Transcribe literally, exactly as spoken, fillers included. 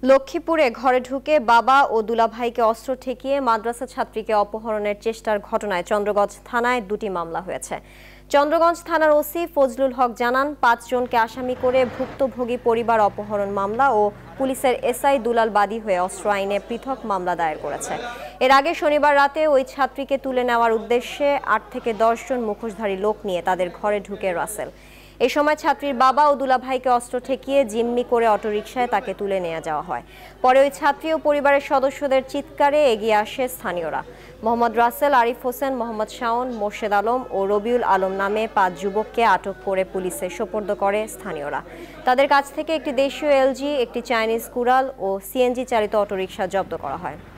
লক্ষ্মীপুরে ঘরে ঢুকে বাবা ও দুলাভাইকে অস্ত্র ঠেকিয়ে মাদ্রাসা ছাত্রীকে অপহরণের চেষ্টার ঘটনায় চন্দ্রগঞ্জ থানায় দুটি মামলা হয়েছে। চন্দ্রগঞ্জ থানার ওসি ফজলুল হক জানান, পাঁচজনকে আসামি করে ভুক্তভোগী পরিবার অপহরণ মামলা ও পুলিশের এসআই দুলাল বাদী হয়ে অস্ত্র আইনে পৃথক মামলা দায়ের করেছে। এর আগে শনিবার রাতে ওই ছাত্রীকে তুলে নেওয়ার উদ্দেশ্যে আট থেকে দশ জন মুখোশধারী লোক নিয়ে তাদের ঘরে ঢুকে রাসেল। এ সময় ছাত্রীর বাবা ও দুলাভাইকে অস্ত্র ঠেকিয়ে জিম্মি করে অটোরিকশায় তাকে তুলে নিয়ে যাওয়া হয়। পরে ওই ছাত্রী ও পরিবারের সদস্যদের চিৎকারে এগিয়ে আসে স্থানীয়রা। মোহাম্মদ রাসেল, আরিফ হোসেন, মোহাম্মদ শাওন, মোর্শেদ আলম ও রবিউল আলম নামে পাঁচ যুবককে আটক করে পুলিশে সোপর্দ করে স্থানীয়রা। তাদের কাছ থেকে একটি দেশীয় এলজি, একটি চাইনিজ কুড়াল ও সিএনজি চালিত অটোরিকশা জব্দ করা হয়।